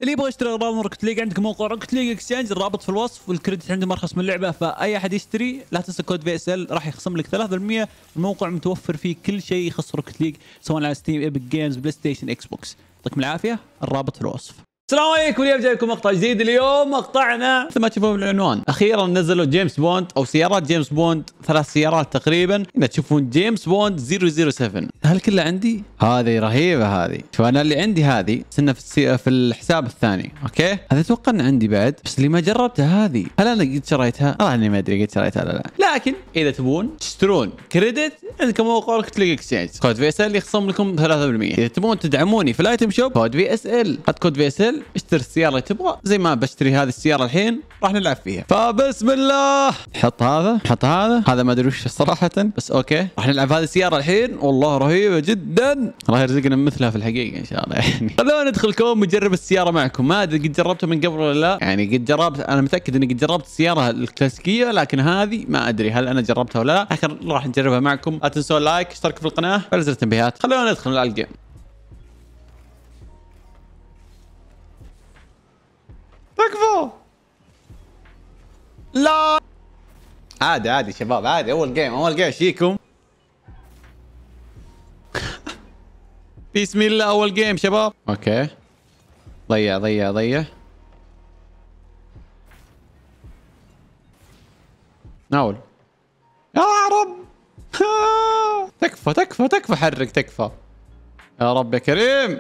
اللي يبغى يشتري اغراض من روكت ليج عندك موقع روكت ليج اكسشينج، الرابط في الوصف، والكريدت عندهم ارخص من اللعبه، فاي احد يشتري لا تنسى كود في اس ال راح يخصم لك 3%. الموقع متوفر فيه كل شيء يخص روكت ليج سواء على ستيم، ايبك جيمز، بلاي ستيشن، اكس بوكس. يعطيكم العافيه، الرابط في الوصف. السلام عليكم، اليوم جايكم مقطع جديد. اليوم مقطعنا مثل ما تشوفون بالعنوان، اخيرا نزلوا جيمس بوند او سيارات جيمس بوند، 3 سيارات تقريبا. هنا تشوفون جيمس بوند 007. هل كله عندي؟ هذه رهيبه هذه. شوف انا اللي عندي هذه سنه في الحساب الثاني، اوكي؟ هذا اتوقع ان عندي بعد، بس اللي ما جربتها هذه. هل انا قد شريتها؟ والله اني ما ادري قد شريتها ولا لا. لكن اذا تبون تشترون كريدت عندكم موقع روكت ليج اكسشينج، كود في اس ال يخصم لكم 3%. اذا تبون تدعموني في الايتم شوب، كود في اس ال، حط كود في اس ال اشتري السياره اللي تبغى. زي ما بشتري هذه السياره الحين راح نلعب فيها. فبسم الله، حط هذا ما ادري وش صراحه، بس اوكي راح نلعب هذه السياره الحين. والله رهيبه جدا، الله يرزقنا مثلها في الحقيقه ان شاء الله. يعني خلونا ندخلكم ونجرب السياره معكم. ما ادري قد جربتها من قبل ولا لا، يعني قد جربت، انا متاكد اني قد جربت السياره الكلاسيكيه، لكن هذه ما ادري هل انا جربتها ولا لا. لكن راح نجربها معكم. لا تنسوا اللايك، اشتركوا في القناه، وفعلوا زر التنبيهات. خلونا ندخل على الجيم. تكفى. لا عادي شباب، عادي. اول جيم شيكم. بسم الله، اول جيم شباب. اوكي، ضيع ناول يا رب. تكفى حرك، تكفى يا رب يا كريم.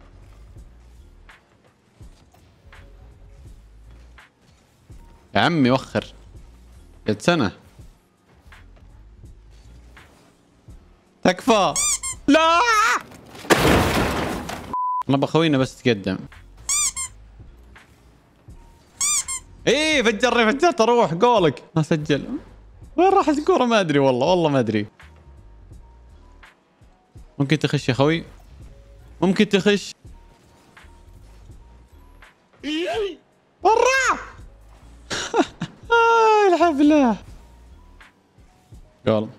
يا عمي وخر، قد سنة. تكفى. لا انا بخوينا بس تقدم. ايه فجرت اروح قولك ما سجل. وين راحت الكورة؟ ما ادري والله ما ادري. ممكن تخش يا خوي، ممكن تخش. برا. الحفلة يلا.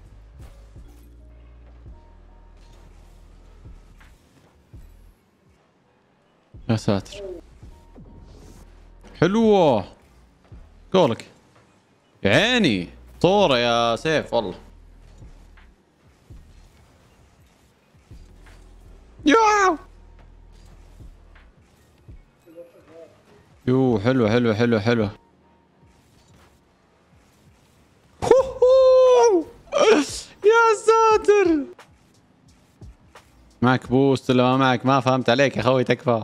يا ساتر، حلوة قولك يا عيني. طورة يا سيف والله. يو حلوة. يا ساتر، معك بوست ولا ما معك؟ ما فهمت عليك يا خوي، تكفى.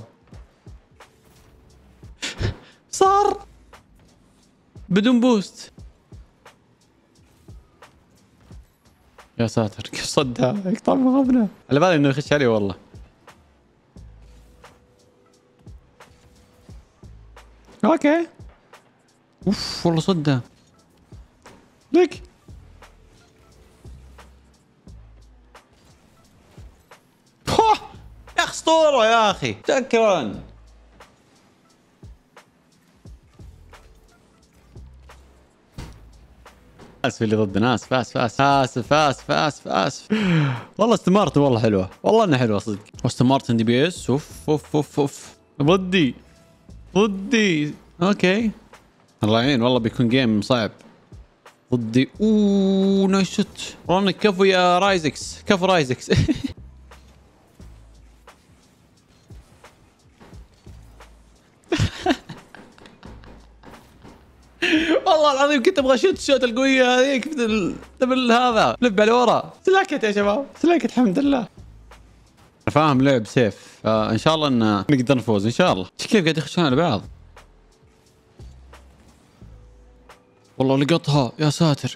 صار بدون بوست. يا ساتر كيف صدها، يقطع مغبنا. على بالي انه يخش علي والله. اوكي اوف والله صدها لك. يا اخي اسطوره يا اخي، شكرا. اسف اللي ضدنا، اسف. والله استمرت، والله حلوه، والله انها حلوه صدق. واستمرت ان دي بي اس. اوف ضدي. اوكي الله يعين، والله بيكون جيم صعب ضدي. اوه نايس شوت رونك. كفو يا رايزكس، كفو رايزكس. والله العظيم كنت ابغى شوت الشوت القويه هذيك دبل هذا، لب على ورا. سلكت يا شباب، سلكت الحمد لله. فاهم لعب سيف، ان شاء الله ان نقدر نفوز ان شاء الله. كيف قاعد يخشون على بعض؟ والله لقطها يا ساتر.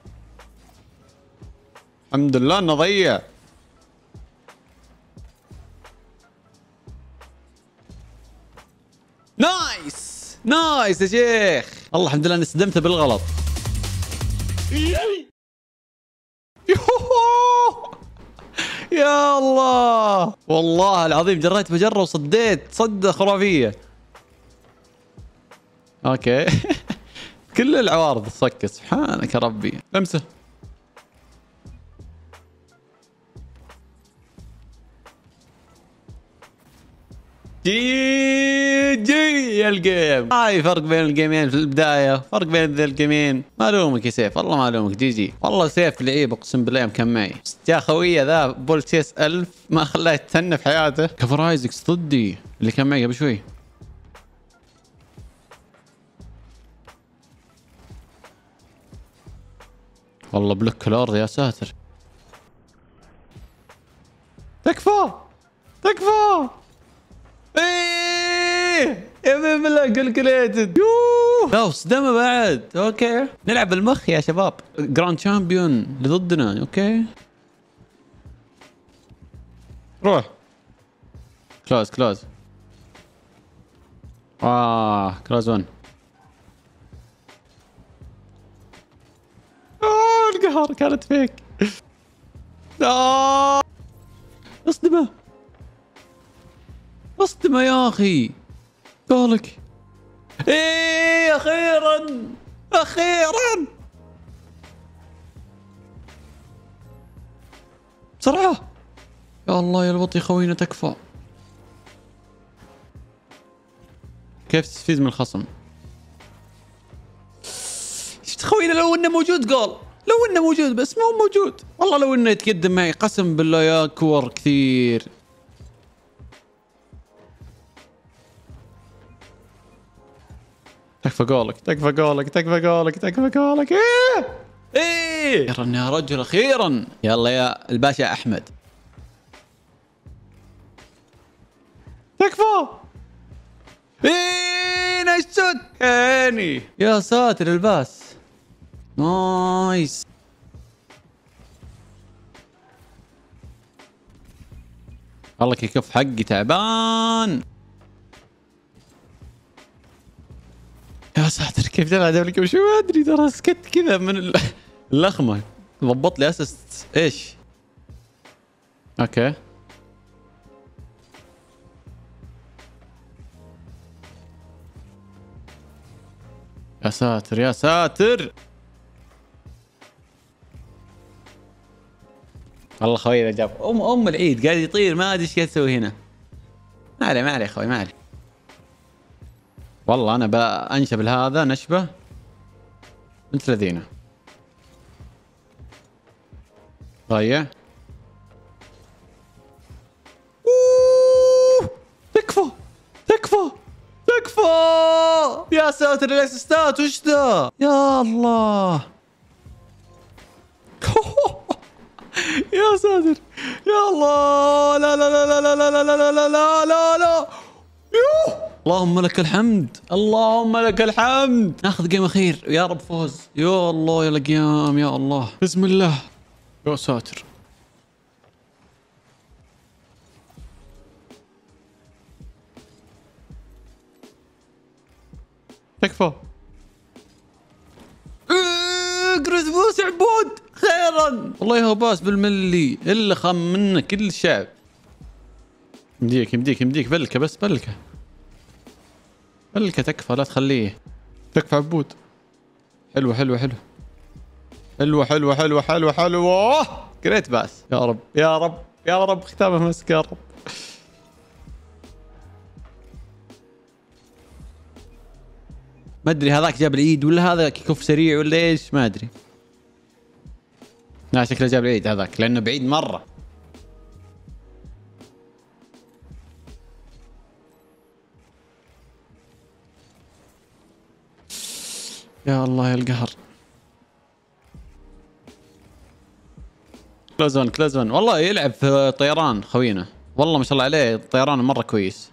الحمد لله انه ضيع. نايس يا شيخ. الله الحمد لله اني استدمته بالغلط. يا الله والله العظيم جريت بجره وصديت صدة خرافية. اوكي. كل العوارض صكت، سبحانك يا ربي. لمسه. جي يا الجيم. هاي فرق بين الجيمين في البدايه، فرق بين ذا الجيمين. ما الومك يا سيف، والله ما الومك. جي والله سيف لعيب اقسم بالله كان معي. يا خويه ذا بولتشيس 1000 ما خلاه يتهنى في حياته. كفر ايزكس ضدي اللي كان معي قبل شوي. والله بلوك الارض يا ساتر. تكفى تكفى. ايه يا ابن الله كالكوليتد. يوه لا صدمه بعد. اوكي نلعب بالمخ يا شباب. جراند شامبيون اللي ضدنا. اوكي روح. كلوز كلوز. كلوز 1. القهر كانت فيك. اصدمه اصدمه يا اخي. قالك ايه اخيرا اخيرا بسرعه. يا الله يا الوطي خوينا تكفى. كيف تستفيد من الخصم؟ شفت خوينا لو انه موجود قال، لو انه موجود بس ما هو موجود. والله لو انه يتقدم معي قسم بالله يا كور كثير. تكفى قولك تكفى قولك تكفى قولك تكفى قولك. ايه اخيرا يا رجل اخيرا. يلا يا الباشا احمد تكفى. ايه نايس شوت هاني. يا ساتر الباس نايس. والله كيف حقي تعبان. يا ساتر كيف جاب لك شو ما ادري ترى سكت كذا من اللخمه. ضبط لي اسست ايش. اوكي يا ساتر يا ساتر. والله خوي جاب ام العيد قاعد يطير ما ادري ايش قاعد يسوي هنا. ما عليه ما عليه خوي ما عليه. والله انا بانشب هذا نشبه بنت الذين. ضيع. تكفى تكفى تكفى. يا ساتر الاسيستات وش ذا يا الله. يا ساتر يا الله. لا لا لا لا لا لا لا لا لا لا لا. يوه اللهم لك الحمد اللهم لك الحمد. ناخذ جيم اخير يا رب فوز. يا الله يا القيام يا الله بسم الله. يا ساتر تكفى. اقرز بوس عبود خيرا. والله هو باس بالملي الا خم منه كل الشعب. يمديك يمديك يمديك بلكه بس بلكه بلكه. تكفى لا تخليه. تكفى عبود. حلوه حلوه حلوه حلوه حلوه حلوه حلوه حلوه. قريت باس يا رب يا رب يا رب. ختامه مسك يا رب. ما ادري هذاك جاب العيد ولا هذا كيكوف سريع ولا ايش ما ادري. لا شكله جاب العيد هذاك لانه بعيد مره. يا الله يا القهر. كلوزون كلوزون. والله يلعب في طيران خوينا والله ما شاء الله عليه. طيران مره كويس.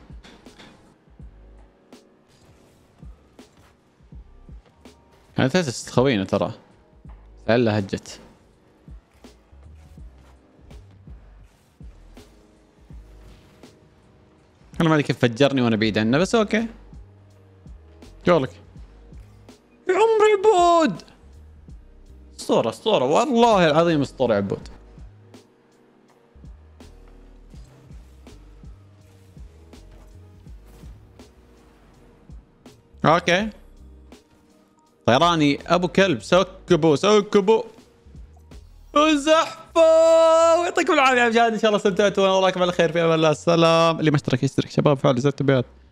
هذا تست خوينا ترى. لعله هجت. انا ما ادري كيف فجرني وانا بعيد عنه بس اوكي. جولك يا عمري عبود. اسطوره اسطوره والله العظيم اسطوره عبود. اوكي طيراني ابو كلب. سكبوا سكبوا وزحفوا. ويعطيكم العافيه يا مشاهدين ان شاء الله استمتعتوا. وراكم على خير في امان الله. السلام. اللي ما اشترك يشترك شباب. فعلوا زر التنبيهات.